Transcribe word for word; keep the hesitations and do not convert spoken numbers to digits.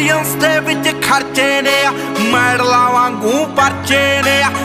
Millions ਦੇ ਵਿੱਚ ਖਰਚੇ ਨੇ ਆ, ਮੈਡਲਾਂ ਵਾਂਗੂ ਪਰਚੇ ਨੇ ਆ।